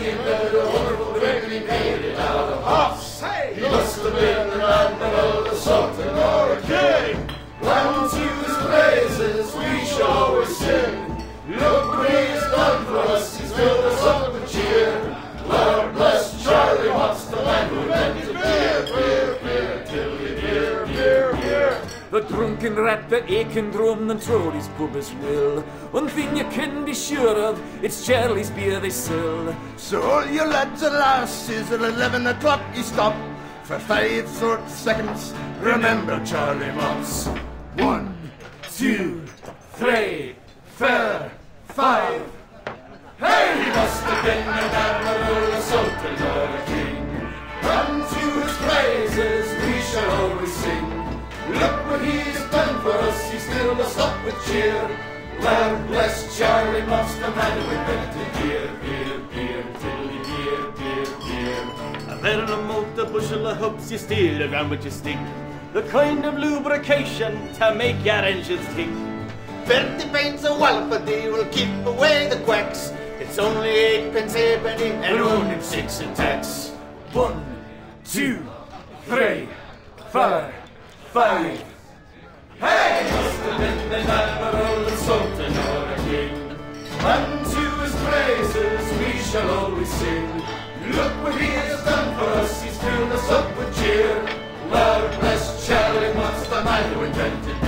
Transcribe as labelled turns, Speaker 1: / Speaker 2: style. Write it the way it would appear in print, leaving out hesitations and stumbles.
Speaker 1: he invented a wonderful drink and he made it out of hops. He must have been an admiral, a sultan, or a king. And to his praises we shall always sing. Look what he's done for us, he's filled us up with cheer. Lord bless Charlie Watts, the man who invented beer, beer, beer, Tilly, beer, beer, beer.
Speaker 2: The drunken rat, the aching drum, and Trody's pub as well. One thing you can be sure of, it's Charlie's beer they sell.
Speaker 3: So all you lads and lasses, at 11 o'clock you stop for 5 short seconds. Remember Charlie Watts. 1, 2, 3, 4, 5.
Speaker 1: Hey, he must have been an admiral, a sultan, or a king. And to his praises we shall always sing. Look what he's done for us, he's filled us up with cheer. Lord bless Charlie Watts, the man who invented beer, beer, beer, Tilly, beer, beer, beer.
Speaker 4: And then in a malt, a bushel of hoops, you steer around with your stick. The kind of lubrication to make your engines tick.
Speaker 3: 30 pints of Walpody will keep away the quacks. It's only 8 pence halfpenny and only 6 in tax.
Speaker 2: 1, 2, 3, 4, 5.
Speaker 1: Hey, he must have been an admiral, a sultan, or a king. And to his praises we shall always sing. Look what he has done for us, he's filled us up with cheer. Lord bless Charlie Watts, the man who invented